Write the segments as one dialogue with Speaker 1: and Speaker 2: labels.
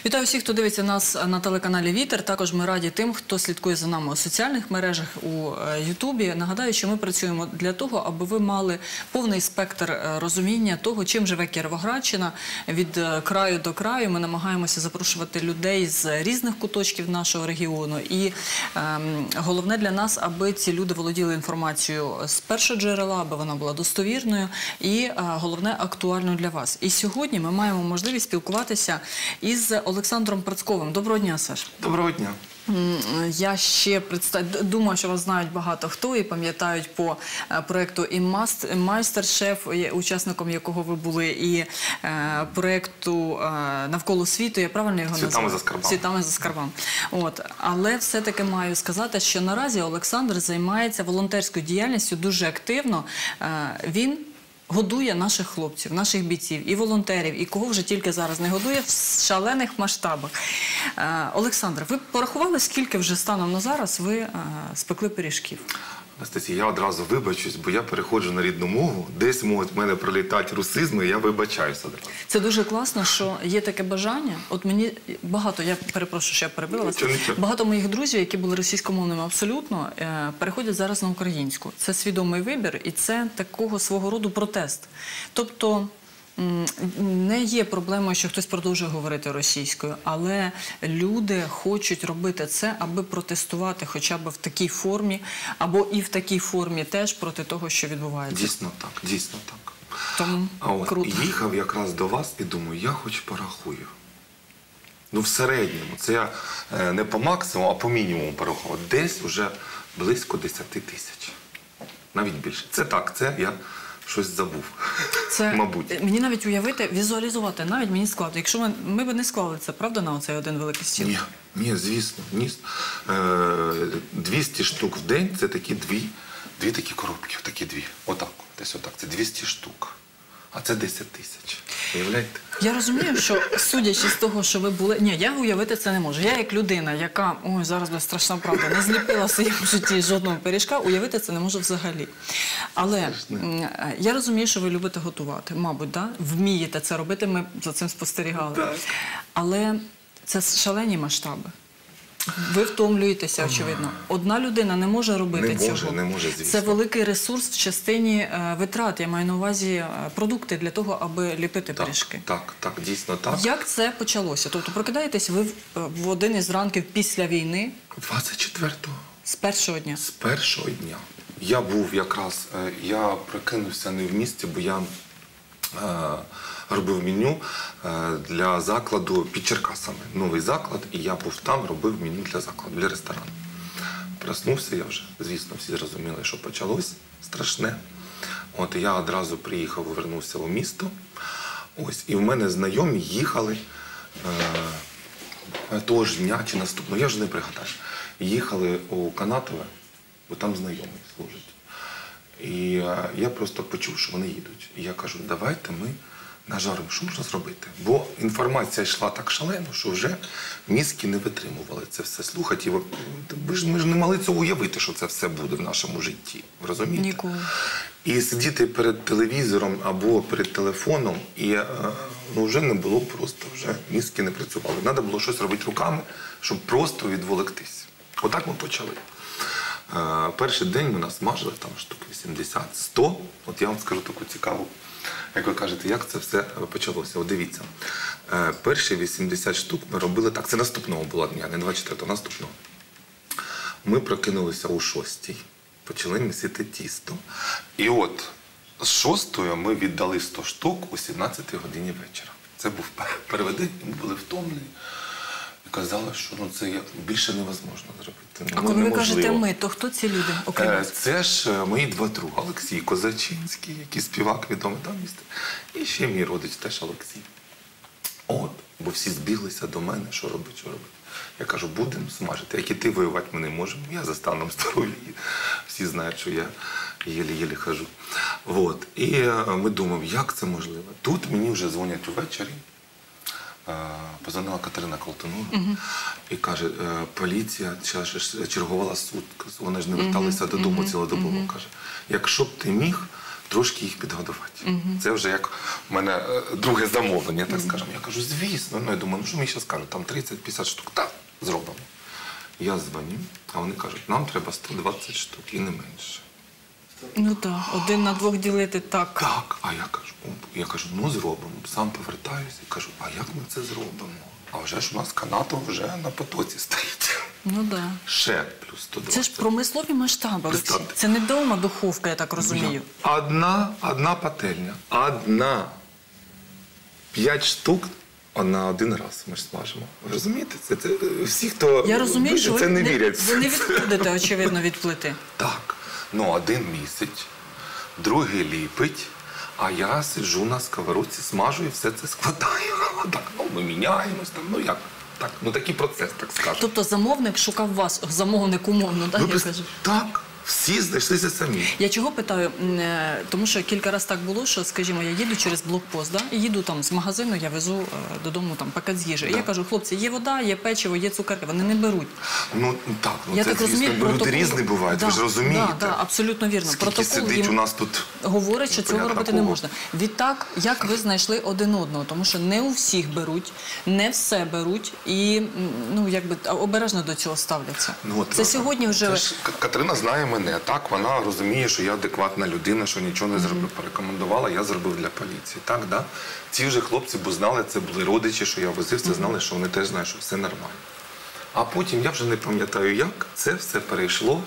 Speaker 1: Вітаю всіх, хто дивиться нас на телеканалі «Вітер». Також ми раді тим, хто слідкує за нами у соціальних мережах, у Ютубі. Нагадаю, що ми працюємо для того, аби ви мали повний спектр розуміння того, чим живе Кіровоградщина. Від краю до краю ми намагаємося запрошувати людей з різних куточків нашого регіону. І головне для нас, аби ці люди володіли інформацією з першого джерела, аби вона була достовірною і, головне, актуальною для вас. І сьогодні ми маємо можливість спілкуватися із Олександром Працьковим. Доброго дня, Саш.
Speaker 2: Доброго дня.
Speaker 1: Я ще думаю, що вас знають багато хто і пам'ятають по проєкту і «Майстер-шеф», учасником якого ви були, і проєкту «Навколо світу». Я правильно його назвала?
Speaker 2: «Світами за скарбами».
Speaker 1: «Світами за скарбами». Але все-таки маю сказати, що наразі Олександр займається волонтерською діяльністю дуже активно. Він годує наших хлопців, наших бійців, і волонтерів, і кого вже тільки зараз не годує, в шалених масштабах. Олександр, ви порахували, скільки вже станом на зараз ви спекли пиріжків?
Speaker 2: Анастасія, я одразу вибачусь, бо я переходжу на рідну мову. Десь можуть в мене пролітати русизми, і я вибачаюсь одразу.
Speaker 1: Це дуже класно, що є таке бажання. От мені багато, я перепрошую, що я перебила вас, багато моїх друзів, які були російськомовними абсолютно, переходять зараз на українську. Це свідомий вибір і це такого свого роду протест. Тобто не є проблемою, що хтось продовжує говорити російською, але люди хочуть робити це, аби протестувати хоча б в такій формі, або і в такій формі теж проти того, що відбувається.
Speaker 2: Дійсно так, дійсно так.
Speaker 1: Тому круто.
Speaker 2: Їхав якраз до вас і думаю, я хоч порахую. Ну, в середньому, це я не по максимуму, а по мінімуму порахував. Десь вже близько 10 тисяч. Навіть більше. Це так, це я щось забув, мабуть.
Speaker 1: Мені навіть уявити, візуалізувати, навіть мені складно. Якщо ми б не склали це, правда, на оцей один великий стіл?
Speaker 2: Ні, звісно. 200 штук в день – це такі дві такі коробки, такі дві. Отак, десь отак. Це 200 штук. А це 10 тисяч. Уявляєте?
Speaker 1: Я розумію, що судячи з того, що ви були... Ні, я уявити це не можу. Я як людина, яка, ой, зараз буде страшна правда, не зліпила в своєму житті жодного пиріжка, уявити це не можу взагалі. Але я розумію, що ви любите готувати. Мабуть, да? Вмієте це робити, ми за цим спостерігали.
Speaker 2: Так.
Speaker 1: Але це шалені масштаби. Ви втомлюєтеся, очевидно. Одна людина не може робити цього.
Speaker 2: Не може, звісно.
Speaker 1: Це великий ресурс в частині витрат. Я маю на увазі продукти для того, аби ліпити пиріжки.
Speaker 2: Так, дійсно так.
Speaker 1: Як це почалося? Тобто прокидаєтесь ви в один із ранків після війни?
Speaker 2: 24-го.
Speaker 1: З першого дня?
Speaker 2: З першого дня. Я був якраз, я прокинувся не в місті, бо я робив меню для закладу під Черкасами. Новий заклад, і я був там, робив меню для закладу, для ресторану. Проснувся я вже, звісно, всі зрозуміли, що почалось страшне. От я одразу приїхав, повернувся у місто. Ось, і в мене знайомі їхали того ж дня чи наступного, я вже не пригадаю. Їхали у Канатове, бо там знайомі служать. І я просто почув, що вони їдуть. І я кажу, давайте ми нажаримо, що можна зробити. Бо інформація йшла так шалено, що вже мізки не витримували це все слухати. Ми ж не могли цього уявити, що це все буде в нашому житті. Ви розумієте?
Speaker 1: Ніколи.
Speaker 2: І сидіти перед телевізором або перед телефоном, і вже не було просто, вже мізки не працювали. Треба було щось робити руками, щоб просто відволіктись. Отак ми почали. Перший день ми нас смажили, там штук 80-100. От я вам скажу таку цікаву, як ви кажете, як це все почалося. От дивіться, перші 80 штук ми робили, так, це наступного була дня, не 24-го, наступного. Ми прокинулися о 6-й, почали місити тісто. І от з 6-ї ми віддали 100 штук о 17-й годині вечора. Це був перший, ми були втомлені. І казали, що це більше невозможно зробити.
Speaker 1: А коли ви кажете «ми», то хто ці люди?
Speaker 2: Це ж мої два друга. Олексій Козачинський, який співак відомий там місце. І ще мій родич теж Олексій. От, бо всі збіглися до мене, що робити, що робити. Я кажу, будемо смажити. Як і ти, воювати ми не можемо. Я за станом здоров'я. Всі знають, що я єлі-єлі хожу. От. І ми думаємо, як це можливо. Тут мені вже дзвонять увечері. Позвонила Катерина Колтунова і каже, поліція чергувала сутки, вони ж не верталися додому цілодобово. Каже, якщо б ти міг, трошки їх підгодувати. Це вже як в мене друге замовлення, так скажемо. Я кажу, звісно. Ну, я думаю, ну що мені ще скажуть, там 30-50 штук. Так, зробимо. Я дзвоню, а вони кажуть, нам треба 120 штук і не менше.
Speaker 1: Ну так, 1 на 2 ділити так.
Speaker 2: Так, а я кажу, ну зробимо. Сам повертаюся і кажу, а як ми це зробимо? А вже ж у нас канату вже на потоці стоїть.
Speaker 1: Ну так.
Speaker 2: Ще плюс 120.
Speaker 1: Це ж промислові масштаби, Олексій.
Speaker 2: Представте.
Speaker 1: Це не вдома духовка, я так розумію.
Speaker 2: Одна пательня. Одна. 5 штук на один раз ми ж смажимо. Ви розумієте? Це всі, хто
Speaker 1: Я розумію, що
Speaker 2: це не
Speaker 1: ви
Speaker 2: вірять.
Speaker 1: не відходите, очевидно, від плити.
Speaker 2: Так. Ну, один місяць, другий ліпить, а я сиджу на сковородці, смажу і все це складаю. Так, ну, ми міняємось там, ну як? Так, ну такий процес, так скажемо.
Speaker 1: Тобто замовник шукав вас, замовник умовно, так, я кажу?
Speaker 2: Так, всі знайшлися самі.
Speaker 1: Я чого питаю? Тому що кілька разів так було, що, скажімо, я їду через блокпост, да? І їду там з магазину, я везу додому там пакет з їжі. І я кажу, хлопці, є вода, є печиво, є цукерки, вони не беруть.
Speaker 2: Ну так,
Speaker 1: Я
Speaker 2: це,
Speaker 1: так
Speaker 2: звісно,
Speaker 1: розумію,
Speaker 2: люди різні бувають, ви ж розумієте.
Speaker 1: Так, абсолютно вірно.
Speaker 2: Скільки
Speaker 1: Протокол
Speaker 2: сидить
Speaker 1: їм
Speaker 2: у нас тут.
Speaker 1: говорить, що цього
Speaker 2: непонятно
Speaker 1: робити не
Speaker 2: кого.
Speaker 1: можна. Відтак, як ви знайшли один одного? Тому що не у всіх беруть, не все беруть і, ну, якби обережно до цього ставляться.
Speaker 2: Ну, от,
Speaker 1: це сьогодні вже...
Speaker 2: Це ж Катерина знає мене, так, вона розуміє, що я адекватна людина, що нічого не зробив, порекомендувала, я зробив для поліції. Так, да? Ці вже хлопці, бо знали, це були родичі, що я возився, знали, що вони теж знають, що все нормально. А потім, я вже не пам'ятаю як, це все перейшло.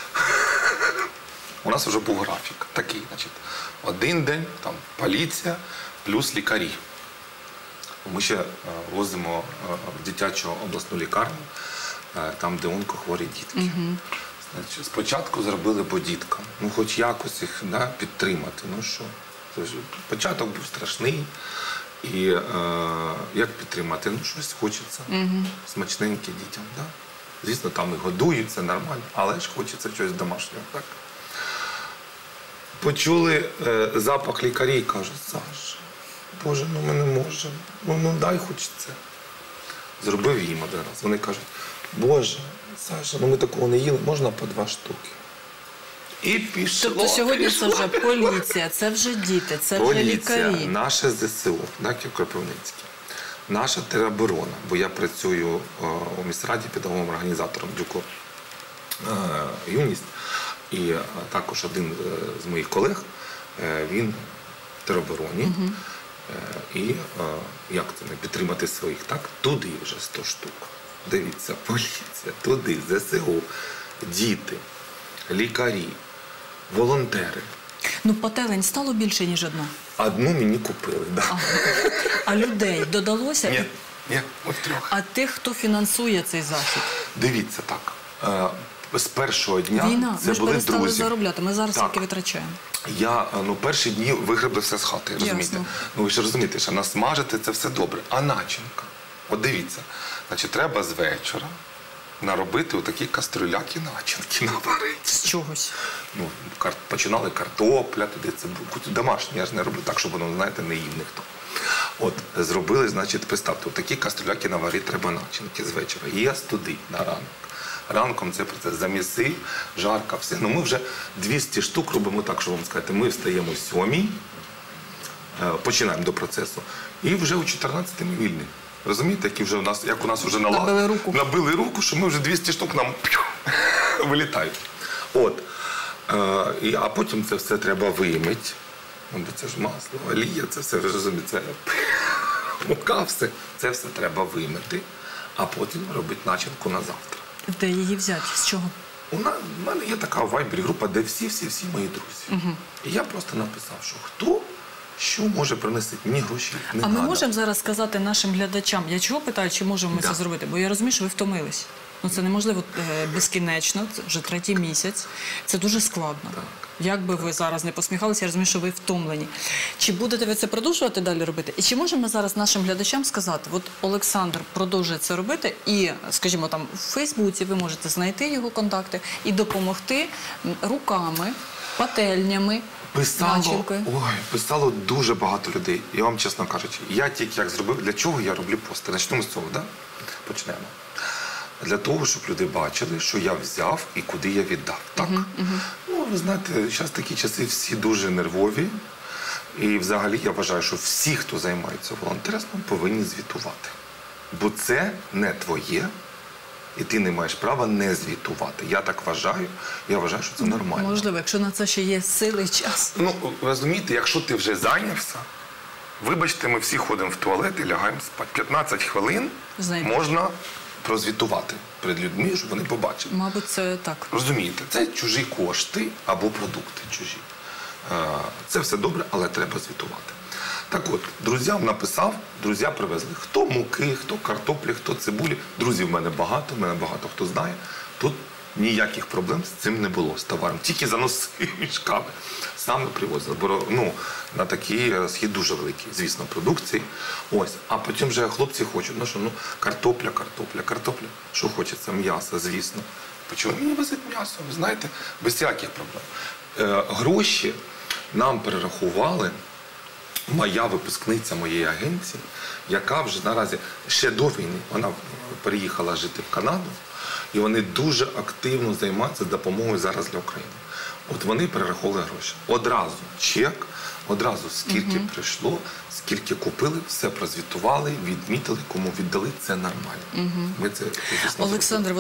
Speaker 2: У нас вже був графік такий, значить, один день, там, поліція, плюс лікарі. Ми ще возимо в дитячу обласну лікарню, там, де онкохворі дітки. Значить, спочатку зробили по діткам, ну хоч якось їх, да, підтримати. Ну що, це ж початок був страшний. І як підтримати? Ну щось хочеться, смачненьке дітям. Да? Звісно, там і годують, це нормально, але ж хочеться щось домашнього. Так? Почули запах лікарі і кажуть, Саша, Боже, ну ми не можемо, ну дай хоч це. Зробив їм один раз. Вони кажуть, Боже, Саша, ну ми такого не їли, можна по 2 штуки. І пішло.
Speaker 1: Тобто сьогодні це вже поліція, це вже діти, це вже лікарі.
Speaker 2: Поліція, наше ЗСУ, так, Кропивницький, наша тероборона, бо я працюю у міськраді педагогом організатором ДЮКО «Юність», і також один з моїх колег, він в теробороні, і як це не підтримати своїх, так, туди вже 100 штук. Дивіться, поліція, туди, ЗСУ, діти, лікарі, волонтери.
Speaker 1: Ну, пательень стало більше, ніж одна.
Speaker 2: Одну мені купили, так. Да.
Speaker 1: А людей додалося?
Speaker 2: Ні, ми втрьох.
Speaker 1: А тих, хто фінансує цей захід?
Speaker 2: Дивіться, так, з першого дня
Speaker 1: Війна,
Speaker 2: це
Speaker 1: ми ж
Speaker 2: були
Speaker 1: перестали
Speaker 2: друзі.
Speaker 1: заробляти, ми зараз
Speaker 2: Так.
Speaker 1: тільки витрачаємо.
Speaker 2: Я, перші дні вигребли все з хати, розумієте?
Speaker 1: Ясно.
Speaker 2: Ну ви ж розумієте, що насмажити це все добре. А начинка? От дивіться, значить, треба з вечора наробити отакі каструляки начинки наварити.
Speaker 1: З чогось.
Speaker 2: Ну, починали картопля, туди це було домашнє, я ж не роблю так, щоб воно, знаєте, не їв ніхто. От, зробили, значить, представте, такі каструляки наварити треба начинки з вечора. Єс туди на ранок. Ранком це процес заміси, жарка, все. Ну, ми вже 200 штук робимо так, що вам сказати, ми встаємо о 7-й, починаємо до процесу, і вже о 14 ми вільні. Розумієте, як у нас вже набили руку, що ми вже 200 штук нам вилітають. От. А потім це все треба вимити. Бо це ж масло, олія, це все, ви розумієте, це мука, все. Це все треба вимити, а потім робити начинку на завтра.
Speaker 1: Де її взяти? З чого?
Speaker 2: У мене є така в Вайбері група, де всі мої друзі. І я просто написав, що хто що може принести мені гроші.
Speaker 1: А ми можемо зараз сказати нашим глядачам, я чого питаю, чи можемо ми це зробити? Бо я розумію, що ви втомились. Ну, це неможливо безкінечно, це вже 3-й місяць, це дуже складно.
Speaker 2: Так.
Speaker 1: Як би ви зараз не посміхалися, я розумію, що ви втомлені. Чи будете ви це продовжувати далі робити? І чи можемо ми зараз нашим глядачам сказати, от Олександр продовжує це робити і, скажімо, там в Фейсбуці ви можете знайти його контакти і допомогти руками, пательнями, начинкою.
Speaker 2: Писало дуже багато людей. Я вам чесно кажучи, я тільки як зробив, для чого я роблю пости? Почнемо з цього, так? Почнемо. для того, щоб люди бачили, що я взяв і куди я віддав. Так? Ну, ви знаєте, зараз такі часи всі дуже нервові. І взагалі я вважаю, що всі, хто займається волонтерством, повинні звітувати. Бо це не твоє, і ти не маєш права не звітувати. Я так вважаю, я вважаю, що це нормально.
Speaker 1: Можливо, якщо на це ще є сили і час.
Speaker 2: Ну, розумієте, якщо ти вже зайнявся, вибачте, ми всі ходимо в туалет і лягаємо спати. 15 хвилин
Speaker 1: Знайдемо.
Speaker 2: можна прозвітувати перед людьми, щоб вони побачили.
Speaker 1: Мабуть, це так.
Speaker 2: Розумієте, це чужі кошти або продукти чужі. Це все добре, але треба звітувати. Так от, друзям написав, друзі привезли. Хто муки, хто картоплі, хто цибулі. Друзів в мене багато хто знає. Тут ніяких проблем з цим не було, з товаром. Тільки заносили мішками. Саме привозили. Бо на такий розхід дуже великий, звісно, продукції. Ось. А потім вже хлопці хочуть, картопля. Що хочеться? М'ясо, звісно. Почали мені возити м'ясо, ви знаєте, без всяких проблем. Гроші нам перерахували моя випускниця моєї агенції, яка вже наразі ще до війни, вона переїхала жити в Канаду, і вони дуже активно займаються допомогою зараз для України. От вони перераховували гроші. Одразу чек, одразу скільки прийшло, скільки купили, все прозвітували, відмітили, кому віддали, це нормально. Ми це, звісно,
Speaker 1: Олександр,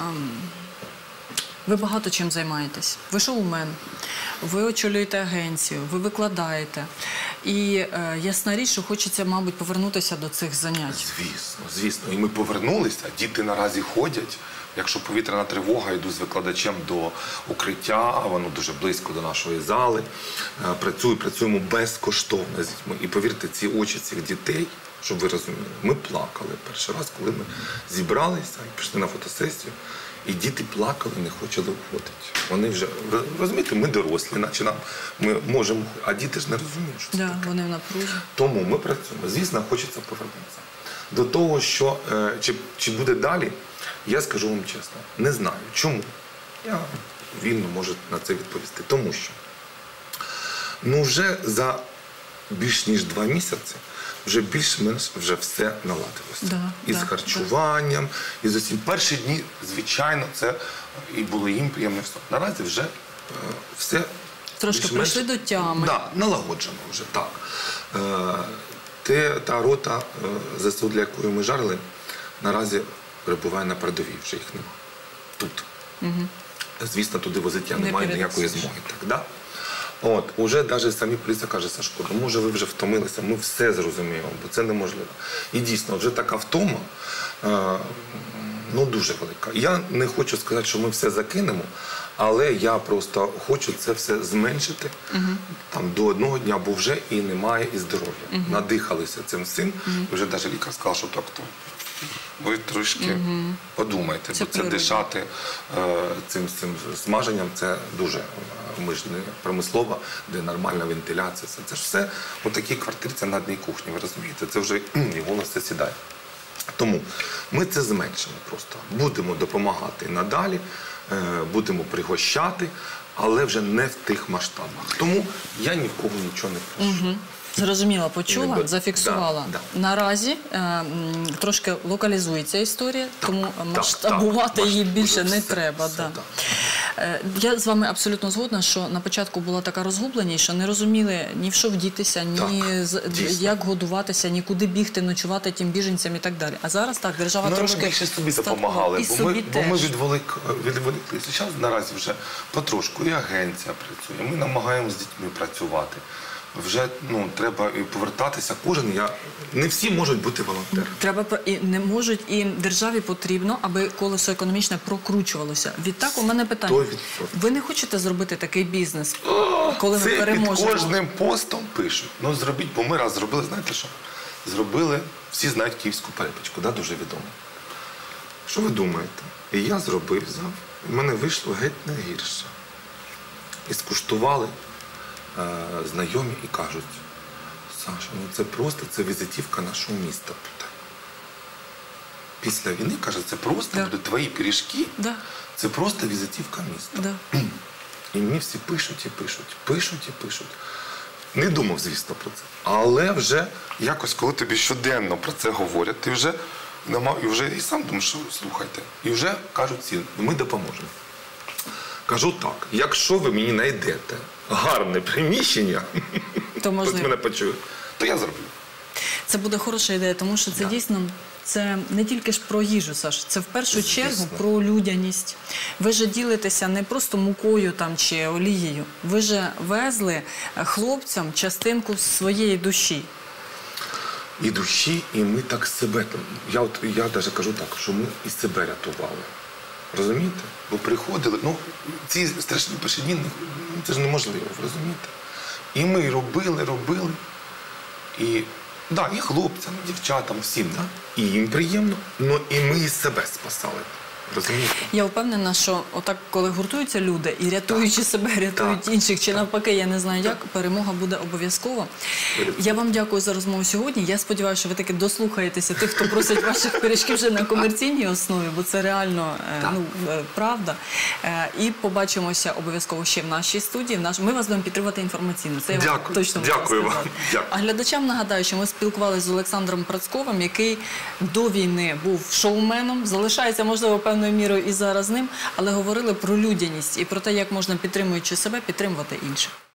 Speaker 1: ви багато чим займаєтесь. Ви шоумен, ви очолюєте агенцію, ви викладаєте. І ясна річ, що хочеться, мабуть, повернутися до цих занять.
Speaker 2: Звісно. І ми повернулися, діти наразі ходять. Якщо повітряна тривога, йду з викладачем до укриття, воно дуже близько до нашої зали. Працюємо безкоштовно з дітьми. І повірте, ці очі цих дітей, щоб ви розуміли, ми плакали перший раз, коли ми зібралися і пішли на фотосесію. І діти плакали, не хотіли виходити. Вони вже, розумієте, ми дорослі, наче ми можемо, а діти ж не розуміють, що це таке.
Speaker 1: Вони в напрузі.
Speaker 2: Тому ми працюємо. Звісно, хочеться повернутися. До того, що чи буде далі, я скажу вам чесно, не знаю. Чому? Я вільно можу на це відповісти. Тому що вже за більш ніж 2 місяці вже більш-менш вже все наладилося. І з харчуванням, і з усім. Перші дні, звичайно, це і було їм приємно все. Наразі вже все
Speaker 1: трошки прийшли до тями.
Speaker 2: Так, налагоджено вже, так. Та рота ЗСУ, для якої ми жарили, наразі перебуває на передовій, вже їх нема. Тут. Звісно, туди возити я не маю ніякої змоги. Уже навіть самі поліція каже, Сашко, може ви вже втомилися, ми все зрозуміємо, бо це неможливо. І дійсно, вже така втома, дуже велика. Я не хочу сказати, що ми все закинемо, але я просто хочу це все зменшити до 1 дня, бо вже і немає і здоров'я. Надихалися цим всім. Вже навіть лікар сказав, що так, то ви трошки подумайте, бо це дишати цим смаженням, це дуже, ми ж не промислова, де нормальна вентиляція, це ж все у такій квартирі, це на одній кухні, ви розумієте, це вже і голос це сідає. Тому ми це зменшимо просто. Будемо допомагати надалі, будемо пригощати, але вже не в тих масштабах. Тому я ні в кого нічого не прошу.
Speaker 1: Зрозуміла, почула, зафіксувала. Наразі трошки локалізується історія, тому масштабувати її більше не треба. Я з вами абсолютно згодна, що на початку була така розгубленість, що не розуміли ні в що вдітися, ні як годуватися, ні куди бігти, ночувати тим біженцям і так далі. А зараз так, держава трошки...
Speaker 2: Ми більше собі допомагали, бо ми відволіклися. Зараз наразі вже потрошку і агенція працює, ми намагаємося з дітьми працювати. Вже треба повертатися кожен. Не всі можуть бути волонтерами.
Speaker 1: Не можуть, і державі потрібно, аби колесо економічне прокручувалося. Відтак у мене питання. Ви не хочете зробити такий бізнес, коли ми переможемо?
Speaker 2: Це під кожним постом пишуть. Зробіть, бо ми раз зробили, знаєте що? Зробили, всі знають київську перепічку, дуже відомо. Що ви думаєте? І я зробив, в мене вийшло геть не гірше. І скуштували знайомі і кажуть, Саша, це просто, це візитівка нашого міста. Після війни, каже, це просто будуть твої пиріжки, це просто візитівка міста. І мені всі пишуть. Не думав, звісно, про це. Але вже якось, коли тобі щоденно про це говорять, ти вже І вже і сам думаю, що слухайте. І вже кажуть всі, ми допоможемо. Кажу так, якщо ви мені знайдете гарне приміщення,
Speaker 1: То можливо.
Speaker 2: хтось мене почує, то я зроблю.
Speaker 1: Це буде хороша ідея, тому що це дійсно це не тільки ж про їжу, Саш, це в першу чергу про людяність. Ви же ділитеся не просто мукою там чи олією, ви же везли хлопцям частинку своєї душі.
Speaker 2: І душі, і ми так себе там. Я навіть кажу так, що ми і себе рятували. Розумієте? Бо приходили, ці страшні перші дні, це ж неможливо, розумієте? І ми робили. І, і хлопцям, і дівчатам, всім. І їм приємно, і ми і себе спасали. Розумієте?
Speaker 1: Я впевнена, що отак, коли гуртуються люди і рятуючи себе, рятують інших, чи навпаки, я не знаю як, перемога буде обов'язково. Я вам дякую за розмову сьогодні. Я сподіваюся, що ви таки дослухаєтеся тих, хто просить ваших пиріжків вже на комерційній основі, бо це реально правда. І побачимося обов'язково ще в нашій студії. Ми вас будемо підтримувати інформаційно. Це я вам точно можу сказати.
Speaker 2: Дякую вам.
Speaker 1: А глядачам нагадаю, що ми спілкувалися з Олександром Працковим, який до війни був шоуменом, залишається, можливо, певною мірою і зараз ним, але говорили про людяність і про те, як можна, підтримуючи себе, підтримувати інших.